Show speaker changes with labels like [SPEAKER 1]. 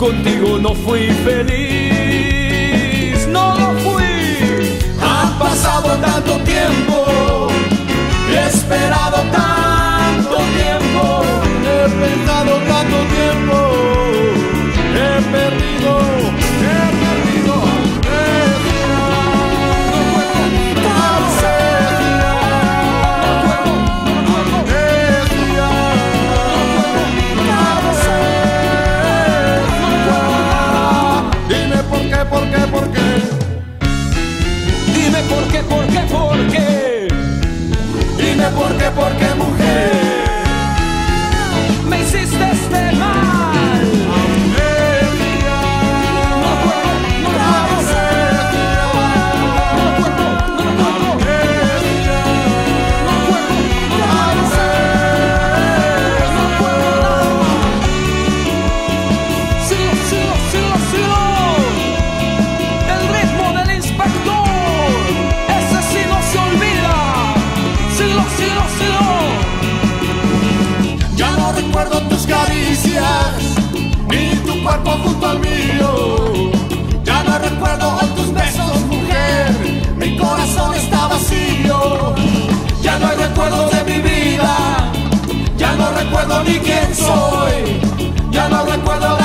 [SPEAKER 1] contigo no fui feliz, no lo fui.
[SPEAKER 2] Ha pasado tanto tiempo y he esperado tanto tiempo, he pensado tanto tiempo, he perdido, he perdido. ¿Por qué? ¿Por qué?
[SPEAKER 1] Dime por qué, por qué, por qué.
[SPEAKER 2] Dime por qué, mujer.
[SPEAKER 1] Me hiciste este mal.
[SPEAKER 2] Ni tu cuerpo junto al mío. Ya no recuerdo tus besos, mujer. Mi corazón está vacío. Ya no hay recuerdo de mi vida. Ya no recuerdo ni quién soy. Ya no recuerdo